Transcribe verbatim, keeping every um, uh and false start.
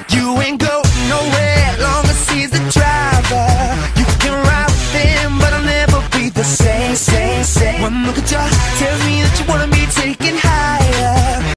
You ain't going nowhere long as he's the driver. You can ride with him, but I'll never be the same, same, same. One look at you tells me that you wanna be taken higher.